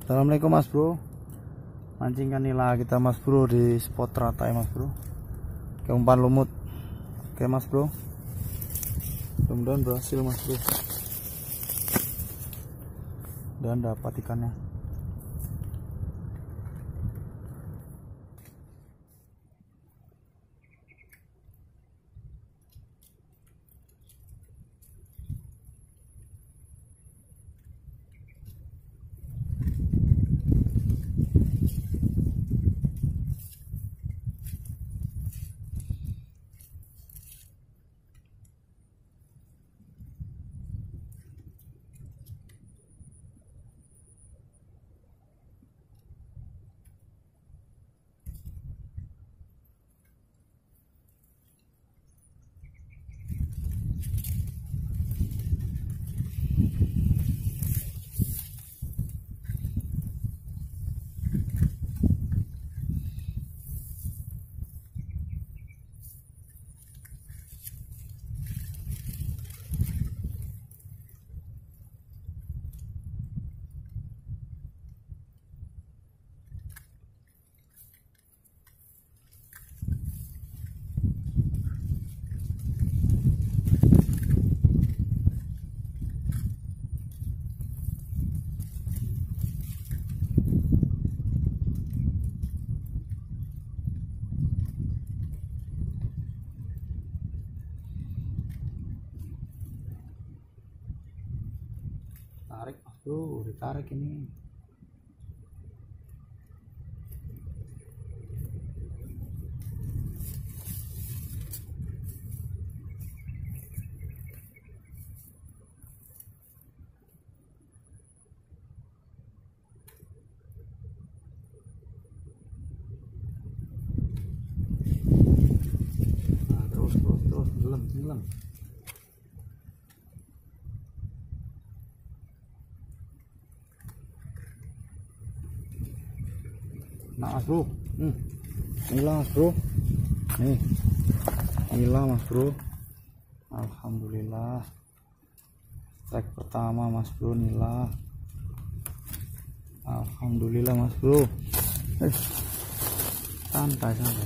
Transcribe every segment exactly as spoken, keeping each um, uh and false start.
Assalamualaikum Mas Bro. Mancingkan nila kita Mas Bro di spot teratai Mas Bro. Ke umpan lumut. Oke Mas Bro. Mudah-mudahan berhasil Mas Bro. Dan dapat ikannya. Tarik Mas Bro, ditarik ini. Nah, terus terus terus tenggelam tenggelam. Nah Mas Bro, hmm. Nila Mas Bro, nih nila Mas Bro, alhamdulillah. Strike pertama Mas Bro, nila, alhamdulillah Mas Bro. Eh, santai santai.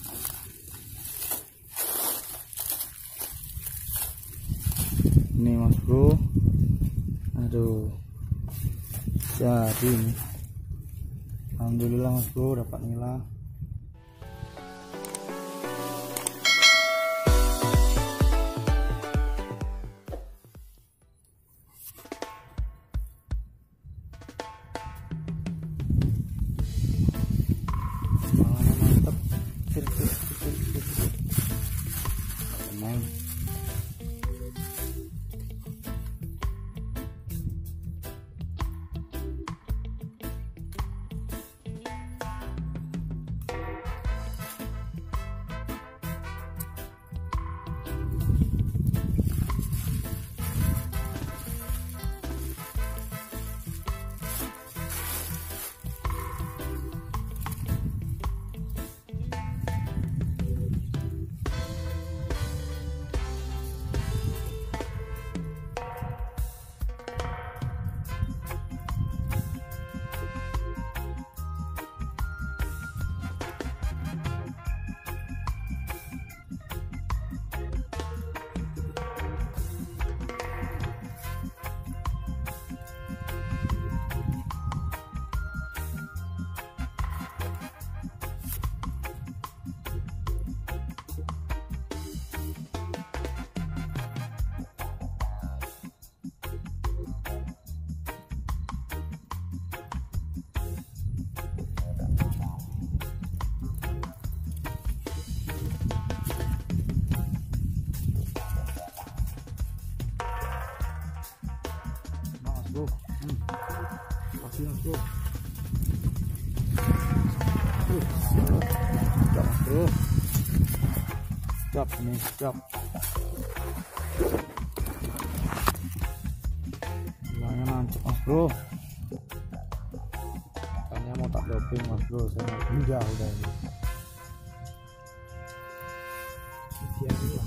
Ini Mas Bro, aduh, jadi ini. Alhamdulillah Mas Bro dapat nila. Malah mantap. Sir, sir, sir, sir, sir. Tenang. Bro, hmm. Kasih Mas Bro. Uh, siap Mas Bro. Siap ini, siap. Bilangnya nancep Mas Bro. Tanya mau tak doping Mas Bro, saya mau pindah udah ini. Siap juga.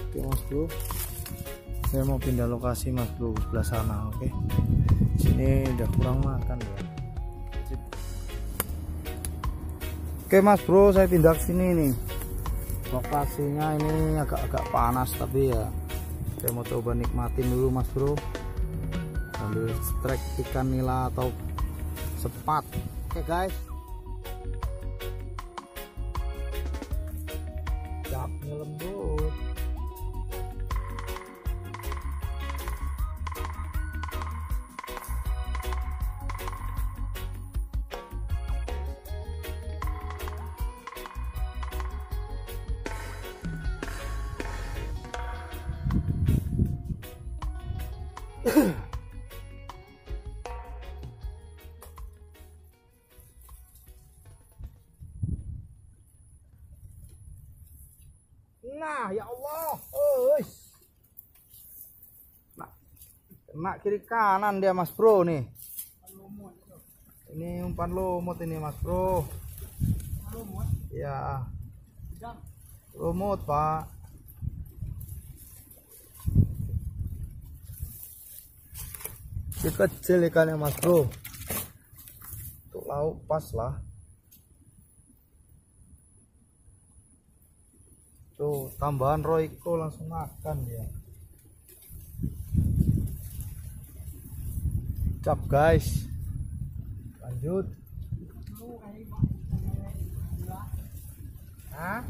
Oke mas bro, saya mau pindah lokasi mas bro, sebelah sana. Oke, sini udah kurang makan ya. Oke mas bro, saya pindah ke sini nih. Lokasinya ini agak-agak panas, tapi ya saya mau coba nikmatin dulu mas bro, sambil strike ikan nila atau sepat. Oke guys, capnya lembut. Nah, ya Allah, oh, nah, kena kiri kanan dia mas bro nih. Ini umpan lumut ini mas bro. Ya, lumut pak. Si kecil ikannya mas bro, untuk lauk pas lah. Tuh tambahan Royco langsung makan dia. Cap guys, lanjut. Hah?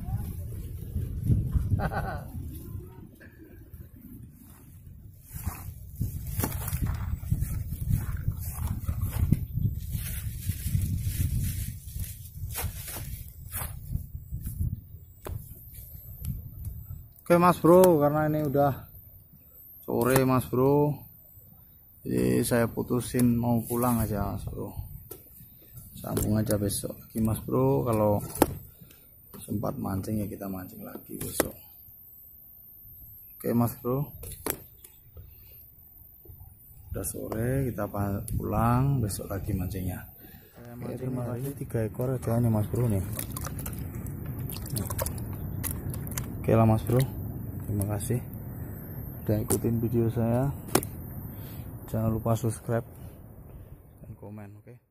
Oke mas bro, karena ini udah sore mas bro, jadi saya putusin mau pulang aja mas bro. Sambung aja besok lagi mas bro, kalau sempat mancing ya kita mancing lagi besok. Oke mas bro, udah sore, kita pulang, besok lagi mancingnya. Oke, terima kasih, tiga ekor aja nih mas bro nih. Oke lah mas bro, terima kasih udah ikutin video saya. Jangan lupa subscribe dan komen. Oke.